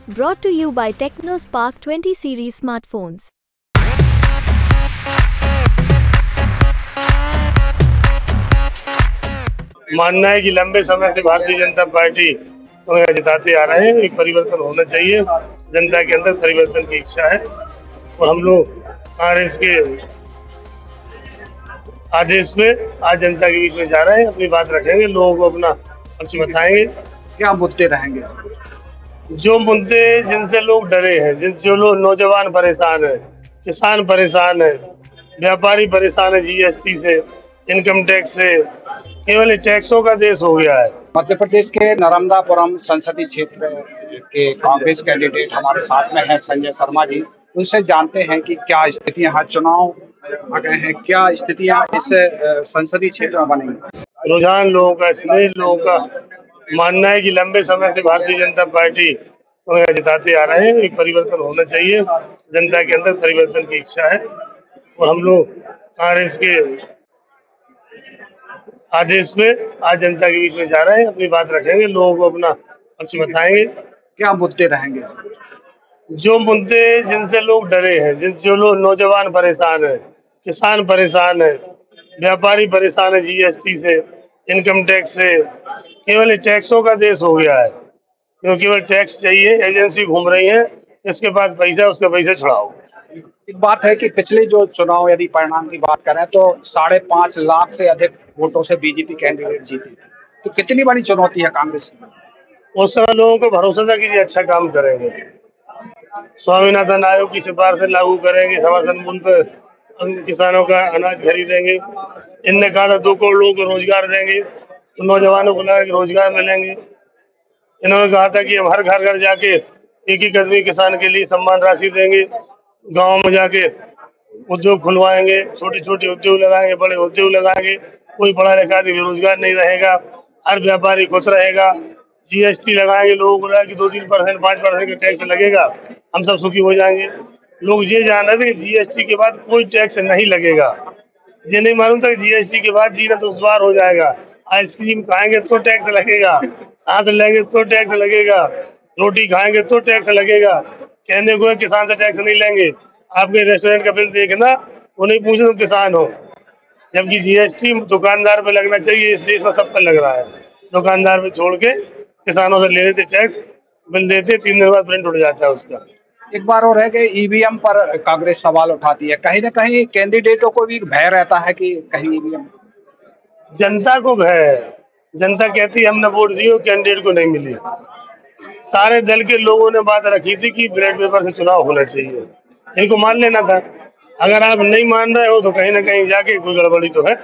Brought to you by TechnoSpark 20 series smartphones. मानना है कि लंबे समय से भारतीय जनता पार्टी को जिताते आ रहे हैं। एक परिवर्तन होना चाहिए, जनता के अंदर परिवर्तन की इच्छा है और हम लोग कांग्रेस के आदेश पे आज जनता के बीच में जा रहे हैं। अपनी बात रखेंगे, लोगों को अपना पक्ष बताएंगे। क्या मुद्दे रहेंगे? जो मुद्दे जिनसे लोग डरे हैं, जो लोग नौजवान परेशान है, किसान परेशान है, व्यापारी परेशान है, जीएसटी से, इनकम टैक्स से, केवल टैक्सों का देश हो गया है। मध्य प्रदेश के नर्मदापुरम संसदीय क्षेत्र के कांग्रेस कैंडिडेट हमारे साथ में हैं संजय शर्मा जी। उनसे जानते हैं कि क्या स्थितियां हैं, चुनाव आ गए हैं, क्या स्थितियां इस संसदीय क्षेत्र में बनेंगी। रुझान लोगों का, इसलिए लोगों का मानना है कि लंबे समय से भारतीय जनता पार्टी को जिताते आ रहे हैं। एक परिवर्तन होना चाहिए, जनता के अंदर परिवर्तन की इच्छा है और हम लोग कांग्रेस के आदेश पे आज जनता के बीच में जा रहे हैं। अपनी बात रखेंगे, लोगों को अपना पक्ष बताएंगे। क्या मुद्दे रहेंगे? जो मुद्दे जिनसे लोग डरे हैं, जो लोग नौजवान परेशान है, किसान परेशान है, व्यापारी परेशान है, जीएसटी से, इनकम टैक्स से, केवल टैक्सों का देश हो गया है। क्योंकि केवल टैक्स चाहिए, एजेंसी घूम रही है, इसके पास पैसा, उसका पैसा छुड़ाओ। एक बात है कि पिछले जो चुनाव यदि परिणाम की बात करें तो 5.5 लाख से अधिक वोटों से बीजेपी कैंडिडेट जीते। तो कितनी बड़ी चुनौती है कांग्रेस की? उस समय लोगों को भरोसा था कि ये अच्छा काम करेंगे, स्वामीनाथन आयोग की सिफारिशें लागू करेंगे, समर्थन मूल्य पर किसानों का अनाज खरीदेंगे। इनने कहा था 2 करोड़ लोगों को रोजगार देंगे, तो नौजवानों को लगा कि रोजगार मिलेंगे। इन्होंने कहा था कि हम हर घर घर जाके एक आदमी किसान के लिए सम्मान राशि देंगे, गांव में जाके उद्योग खुलवाएंगे, छोटे छोटे उद्योग लगाएंगे, बड़े उद्योग लगाएंगे, कोई पढ़ा लिखा आदमी बेरोजगार नहीं रहेगा, हर व्यापारी खुश रहेगा। जीएसटी लगाएंगे, लोगों को लगा कि 2-3%, 5% का टैक्स लगेगा, हम सब सुखी हो जाएंगे। लोग ये जान रहे थे कि जीएसटी के बाद कोई टैक्स नहीं लगेगा। ये नहीं मालूम था कि जीएसटी के बाद जीना तो दुश्वार हो जाएगा। आइसक्रीम खाएंगे तो टैक्स लगेगा, सांस लेंगे तो टैक्स लगेगा, रोटी खाएंगे तो टैक्स लगेगा। कहने को किसान से टैक्स नहीं लेंगे, आपके रेस्टोरेंट का बिल देखना, वो नहीं पूछे तुम किसान हो। जबकि जीएसटी दुकानदार पे लगना चाहिए, इस देश में सब पर लग रहा है। दुकानदार पे छोड़ के किसानों से ले लेते टैक्स, बिल देते, 3 दिन बाद प्रिंट उठ जाता है उसका। एक बार और है कि ईवीएम पर कांग्रेस सवाल उठाती है, कहीं ना कहीं कैंडिडेटों को भी भय रहता है कि कहीं ईवीएम। जनता को भय है, जनता कहती है हमने वोट दी, कैंडिडेट को नहीं मिली। सारे दल के लोगों ने बात रखी थी कि बैलेट पेपर से चुनाव होना चाहिए, इनको मान लेना था। अगर आप नहीं मान रहे हो तो कहीं ना कहीं जाके कोई गड़बड़ी तो है।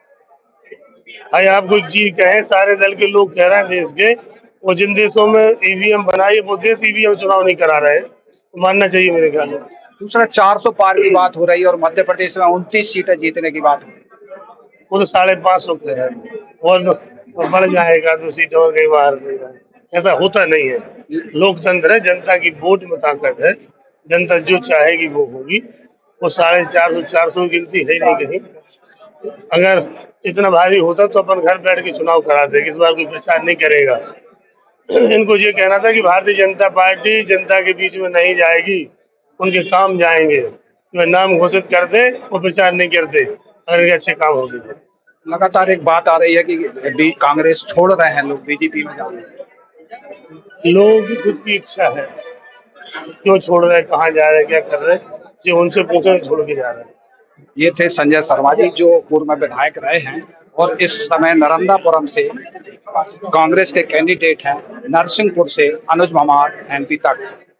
भाई आप कोई चीज कहें, सारे दल के लोग कह रहे हैं देश के, वो जिन देशों में ईवीएम बनाई वो देश ईवीएम चुनाव नहीं करा रहे, तो मानना चाहिए मेरे ख्याल में। दूसरा 400 पार की बात हो रही है और मध्य प्रदेश में 29 सीटें जीतने की बात हो रही है। वो तो 550 कह रहे हैं और बढ़ जाएगा तो सीट और कई बार। ऐसा होता नहीं है, लोकतंत्र है, जनता की वोट में ताकत है। जनता जो चाहेगी वो होगी। वो 450 की गिनती है नहीं कहीं। अगर इतना भारी होता तो अपन घर बैठ के चुनाव कराते, इस बार कोई प्रचार नहीं करेगा। इनको ये कहना था कि भारतीय जनता पार्टी जनता के बीच में नहीं जाएगी, उनके काम जाएंगे। वे नाम घोषित करते और प्रचार नहीं करते, अगर इनके अच्छे काम होते थे। लगातार एक बात आ रही है कि कांग्रेस छोड़ रहे हैं लोग बीजेपी में जाने। लोगों की खुद की इच्छा है, क्यों छोड़ रहे हैं, कहाँ जा रहे हैं, क्या कर रहे हैं, जो उनसे पूछे छोड़ के जा रहे हैं। ये थे संजय शर्मा जी जो पूर्व में विधायक रहे हैं और इस समय नर्मदापुरम से कांग्रेस के कैंडिडेट हैं। नरसिंहपुर से अनुज ममार, एमपी तक।